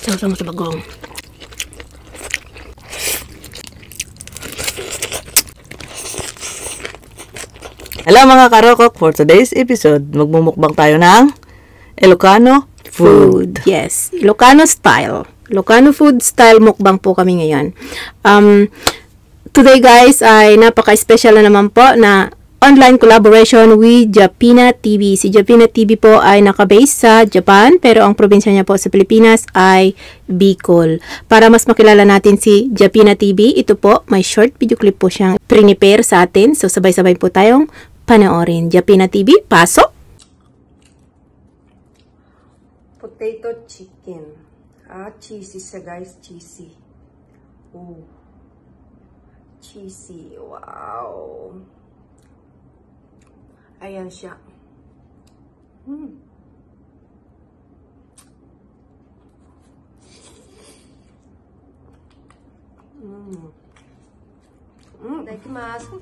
Sausaw mo sa bagong. Hello mga karokok, for today's episode, magmumukbang tayo ng Ilocano food. Yes, Ilocano style. Ilocano food style mukbang po kami ngayon. Today guys ay napaka-special na naman po na online collaboration with Japina TV. Si Japina TV po ay nakabase sa Japan pero ang probinsya niya po sa Pilipinas ay Bicol. Para mas makilala natin si Japina TV, ito po, may short video clip po siyang prepare sa atin. So sabay-sabay po tayong panoorin. Japina TV, pasok! Potato chicken. Cheesy siya guys, cheesy. Ooh. Cheesy. Wow. Ayan siya. Itadakimasu.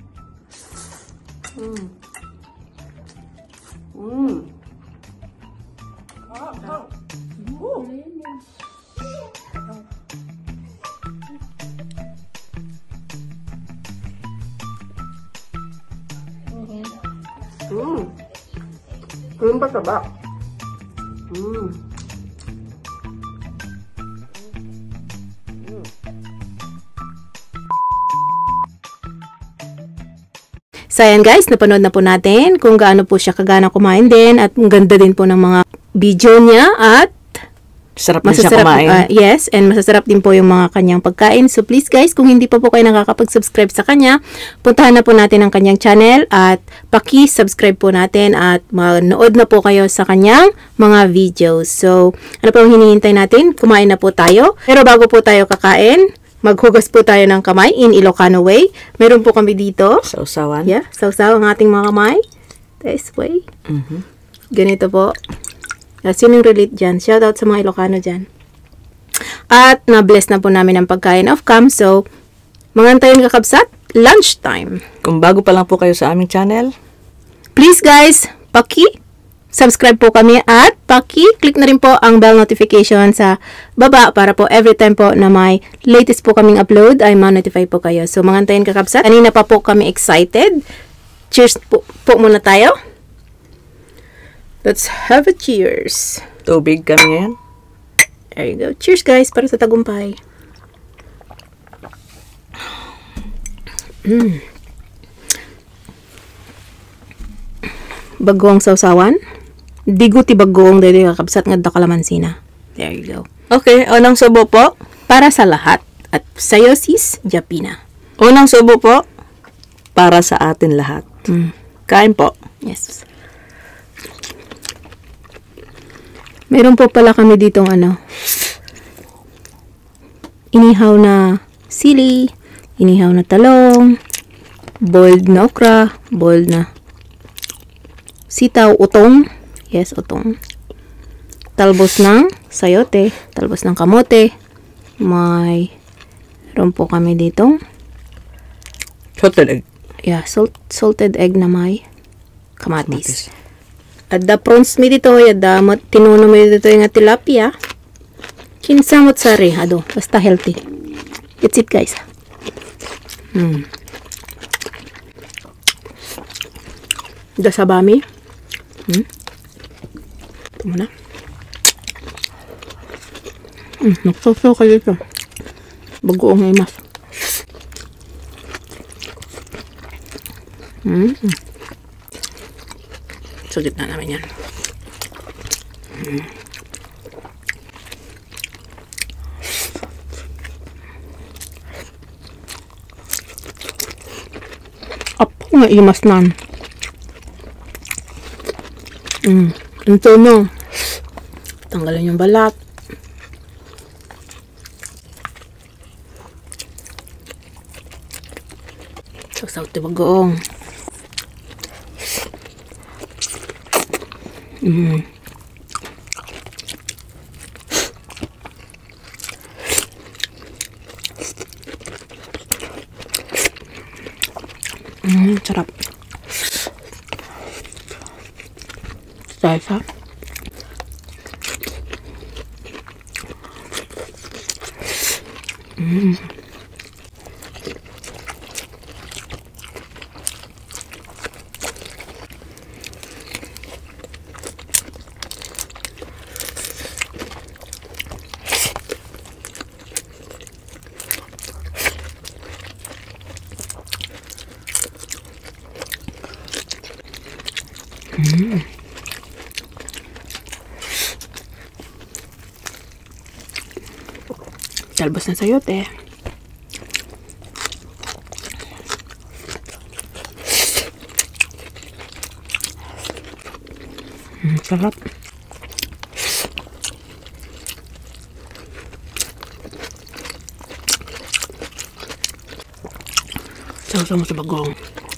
Kering pa taba. So ayan guys, napanood na po natin kung gaano po siya kagana kumain din at ang ganda din po ng mga video niya at Sarap na siya kumain. Yes, and masasarap din po yung mga kanyang pagkain. So please guys, kung hindi pa po kayo nakakapag-subscribe sa kanya, puntahan na po natin ang kanyang channel at paki-subscribe po natin at manood na po kayo sa kanyang mga videos. So, ano po ang hinihintay natin? Kumain na po tayo. Pero bago po tayo kakain, maghugas po tayo ng kamay in Ilocano way. Meron po kami dito. Sausawan. Yeah, sausaw ang ating mga kamay. This way. Ganito po. Sino yung relate dyan? Shoutout sa mga Ilocano dyan. At na-bless na po namin ang pagkain of cam. So, mangantayin kakabsat, lunchtime. Kung bago pa lang po kayo sa aming channel, Please guys, paki-subscribe po kami at paki-click na rin po ang bell notification sa baba para po every time po na may latest po kaming upload ay ma-notify po kayo. So, mangantayin kakabsat. Kanina pa po kami excited. Cheers po muna tayo. Let's have a cheers. tubig kami ngayon. There you go. Cheers guys, para sa tagumpay. Bagong sausawan. Digo ti bagong dili kakabsat nga kalamansi na. There you go. Okay, unang subo po. Para sa lahat. At sa'yo sis, Japina. Unang subo po. Para sa atin lahat. Kain po. Yes. Meron po pala kami ditong inihaw na sili, inihaw na talong, boiled na okra, boiled na sitaw, utong. Yes, utong. Talbos ng sayote, talbos ng kamote. Meron po kami ditong Salted egg. yeah, salted egg na may kamatis. At the prawns mi dito, yada tinuno mi dito yung tilapia. Kinsamot sari, basta healthy. That's it guys. Da sabami. Ito muna. Nagsasaw kayo ito. Bagoong imas. Sa gitna namin yan. Apo nga imas nan. Ito no. Tanggalin yung balat. Sausaw ti bagoong. Sarap. Salsa. Talbos na sayote. Sarap. Sausaw mo sa bagong.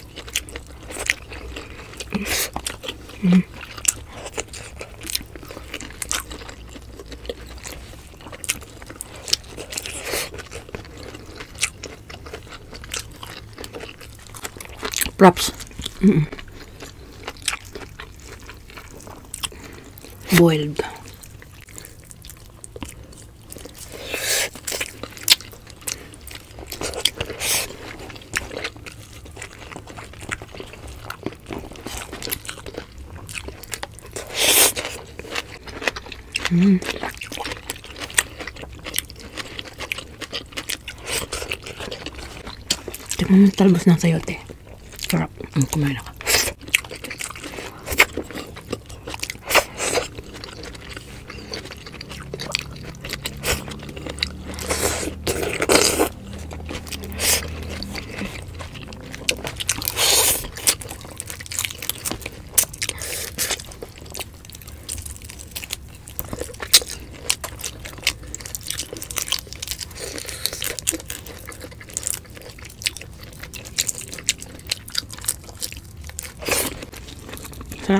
Props. Boiled. Tignan mo yung talbos ng sayote. Sarap. Kumain ako. Sarap.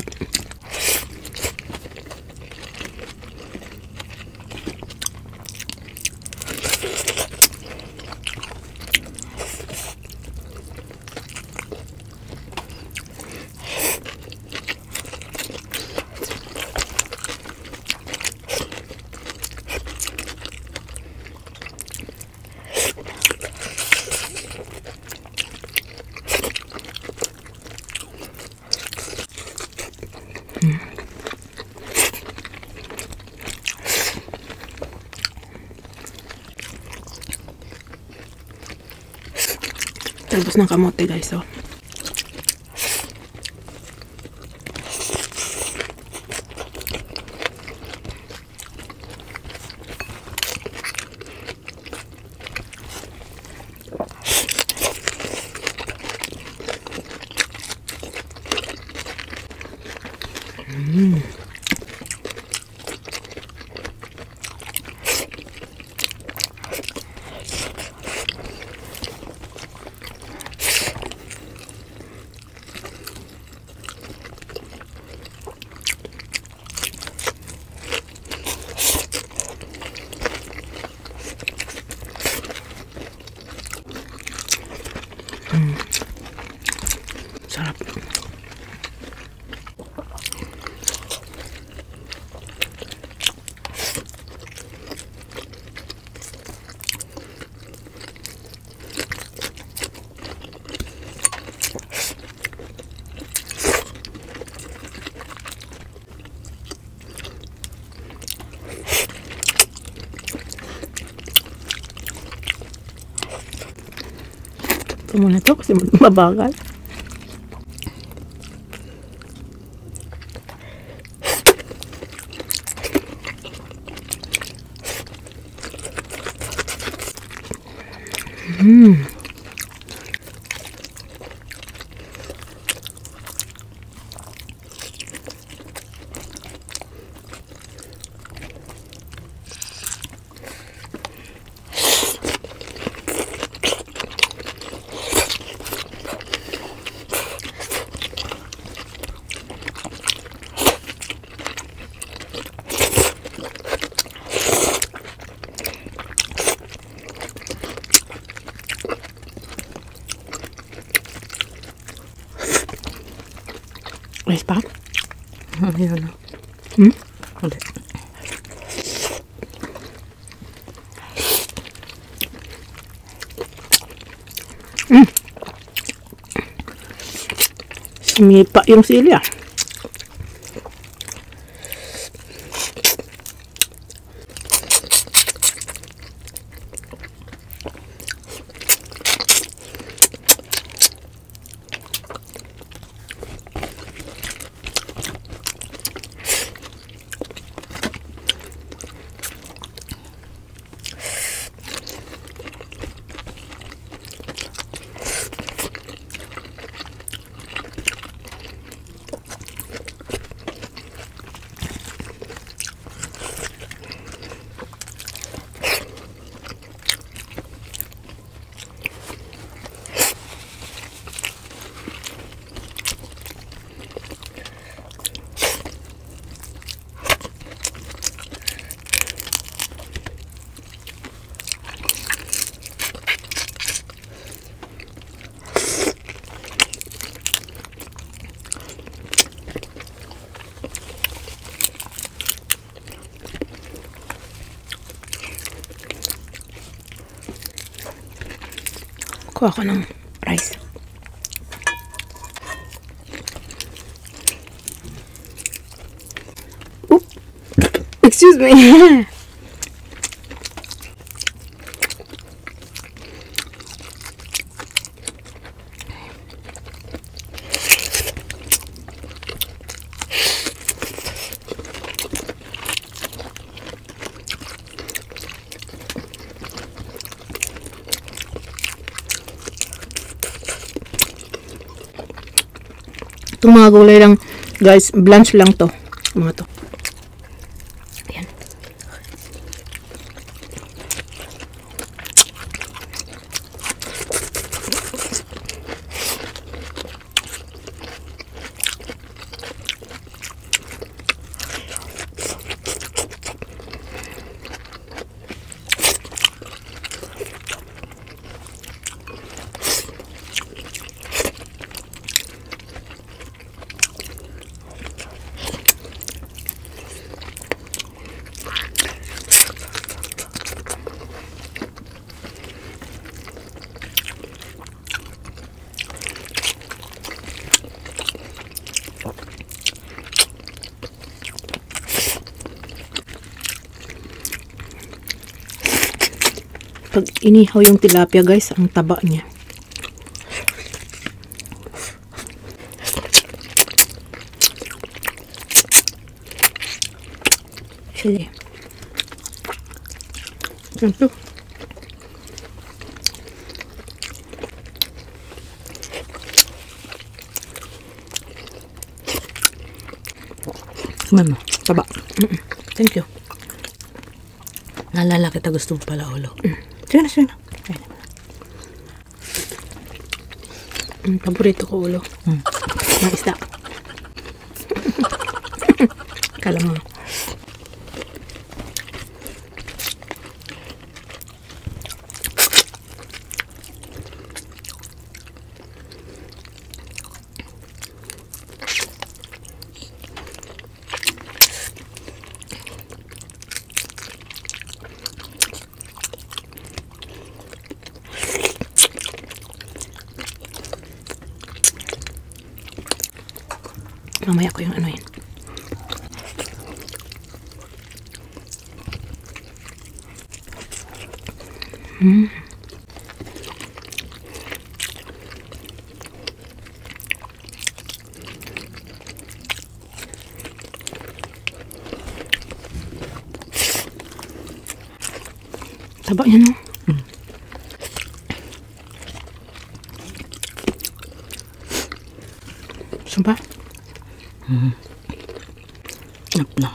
Talbos ng kamote, guys. Oh. Sarap. Ito muna ito kasi mabagal. Rice pa? Ayun na. Hindi. Umipa yung sili ah. Kuha ko ng rice. Oop! Excuse me. Itong mga gulay lang, guys, blanch lang to. Mga to. Ayan. Pag inihaw yung tilapia, guys, ang taba niya. Chili. Ito. Mama, taba. Thank you. Naalala kita, gusto mo pala ulo. Sige na, sige na. Ayun. Paborito ko ulo. Ng isda. Kala mo. Mamaya ko yung ano yan. Taba niya, no? Sumpah? Enak na.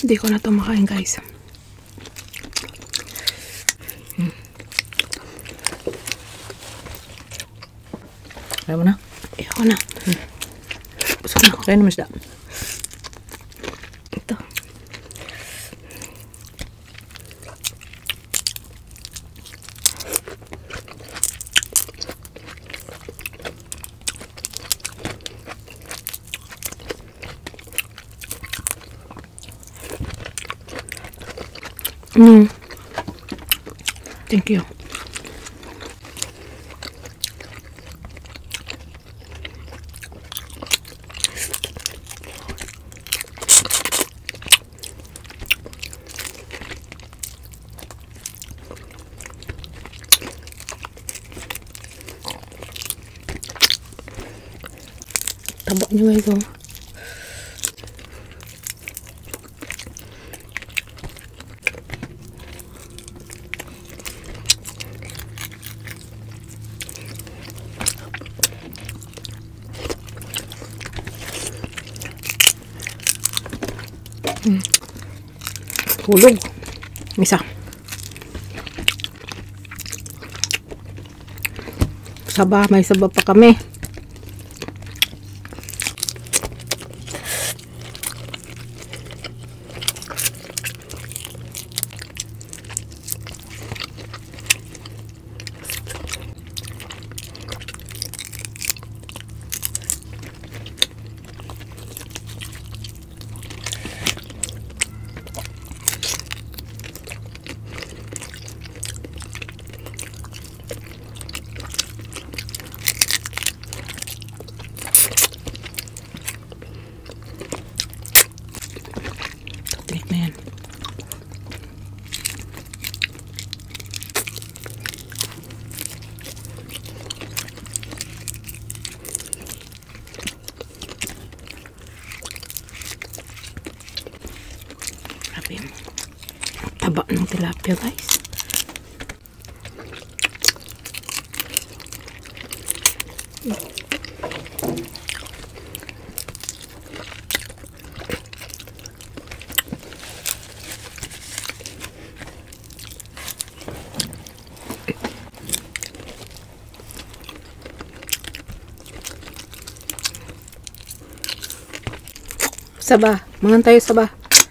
Hindi ko na ito makain, guys. Kaya mo na? Ayoko na. Busog na ako. Kaya naman isda. Ito. Thank you. Taba nyo guys, oh. Hulog. Misa. Saba, may saba pa kami. Tinik na yan. Grabe. Taba ng tilapia, guys. Saba. Mangan tayo saba.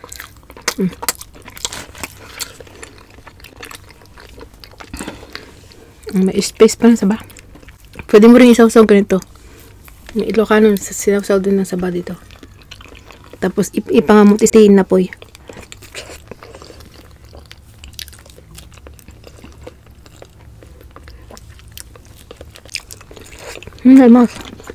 May space pa na saba. Pwede mo rin isawsaw ganito. May Ilocano, sinawsaw din ng saba dito. Tapos ipangamot istiin na poy. Mas.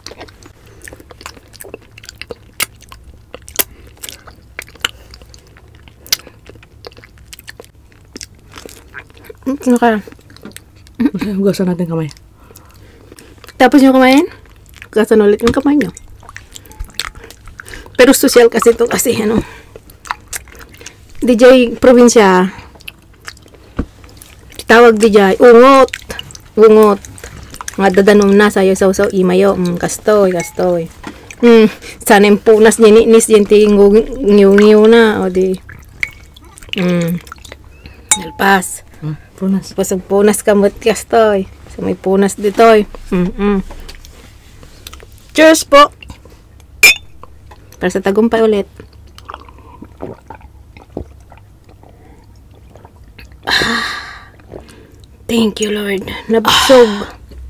Ano kaya? Hugasan natin kamay. Tapos nyo kumain, hugasan ulit yung kamay nyo. Pero social kasi ito kasi ano. DJ probinsya. Tawag DJ, ungot. Ungot. Nga dadanom na sayo saw imayo. Kastoy. Sana yung punas ninis yung tingog ngiw na. O di. Nalpas. Punas. Pasag punas kamot kastoy. So may punas ditoy. Cheers po! Para sa tagumpay ulit. Thank you, Lord. Nabusog.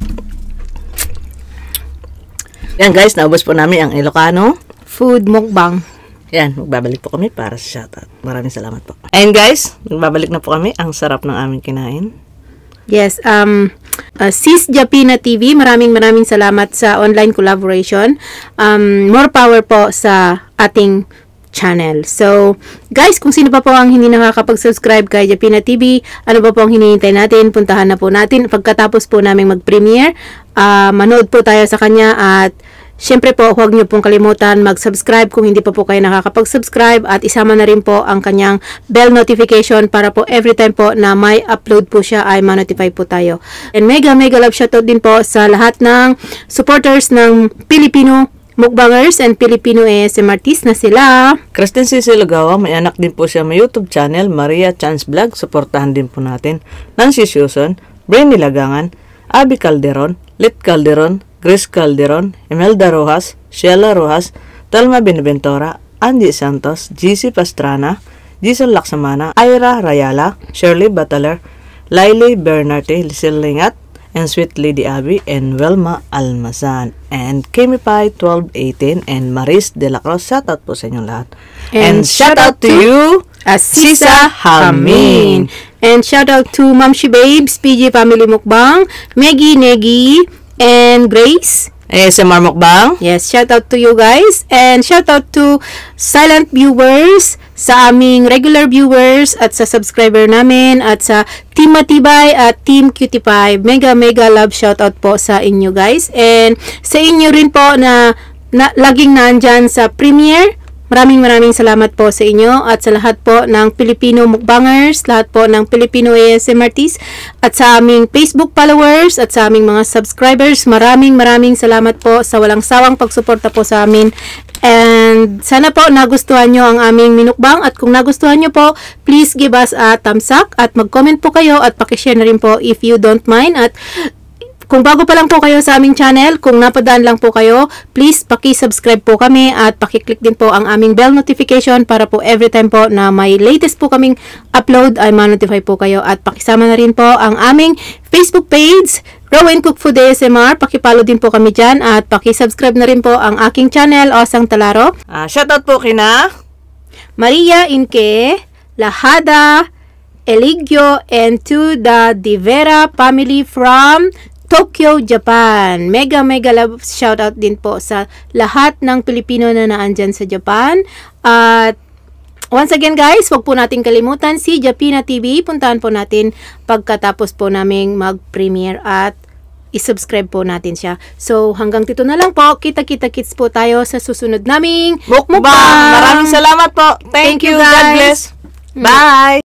Yan guys, naubos po namin ang Ilocano. Food mukbang. Yan, magbabalik po kami para sa shoutout. Maraming salamat po. And guys, magbabalik na po kami. Ang sarap ng aming kinain. Yes, Sis Japina TV, maraming salamat sa online collaboration. More power po sa ating channel. So, guys, kung sino pa po ang hindi nakakapag-subscribe kay Japina TV, ano pa po ang hinihintay natin? Puntahan na po natin. Pagkatapos po namin mag-premiere, manood po tayo sa kanya at syempre po, huwag niyo pong kalimutan mag-subscribe kung hindi pa po kayo nakakapag-subscribe at isama na rin po ang kanyang bell notification para po every time po na may upload po siya ay ma-notify po tayo. And mega love shoutout din po sa lahat ng supporters ng Filipino mukbangers and Filipino ASM artist na sila. Kristen Cecil Lugawa, may anak din po siya, may YouTube channel, Maria Chance Vlog. Suportahan din po natin. Nancy Susan, Brainy Lagangan, Abby Calderon, Lit Calderon, Grace Calderon, Imelda Rojas, Sheila Rojas, Telma Benaventura, Andy Santos, GC Pastrana, Jason Laksamana, Ira Rayala, Shirley Bataler, Lailey Bernarte, Lisel Lingat, and Sweet Lady Abby, and Welma Almasan, and Kimi Pai 1218, and Maris De La Cruz. Shout out po sa inyong lahat. And shout out to you, Sisa Hamin. And shout out to Mamshi Babes, PJ Family Mukbang, Meggy Negi, and Grace. ASMR Mukbang. Yes, shout out to you guys. And shout out to silent viewers, sa aming regular viewers, at sa subscriber namin, at sa Team Matibay at Team Cutie Pie. Mega love shout out po sa inyo guys. And sa inyo rin po na laging nandyan sa premiere. Maraming salamat po sa inyo at sa lahat po ng Filipino mukbangers, lahat po ng Filipino ASM artists, at sa aming Facebook followers at sa aming mga subscribers. Maraming salamat po sa walang sawang pagsuporta po sa amin. And sana po nagustuhan nyo ang aming minukbang, at kung nagustuhan nyo po, please give us a thumbs up at mag-comment po kayo at pakishare na rin po if you don't mind. At kung bago pa lang po kayo sa aming channel, kung napadaan lang po kayo, please paki-subscribe po kami at paki-click din po ang aming bell notification para po every time po na may latest po kaming upload ay ma-notify po kayo, at pakisama na rin po ang aming Facebook page, Rowan Cook Food ASMR. Paki-follow din po kami dyan at paki-subscribe na rin po ang aking channel, Osang Talaro. Shoutout po kina Maria Inke, Lahada, Eligio, and to the Divera family from Tokyo, Japan. Mega love shoutout din po sa lahat ng Pilipino na naandyan sa Japan. At once again guys, wag po natin kalimutan si Japina TV. Puntahan po natin pagkatapos po naming mag-premiere at isubscribe po natin siya. So hanggang dito na lang po. Kita-kits po tayo sa susunod naming mukbang. Maraming salamat po. Thank you. God bless. Bye.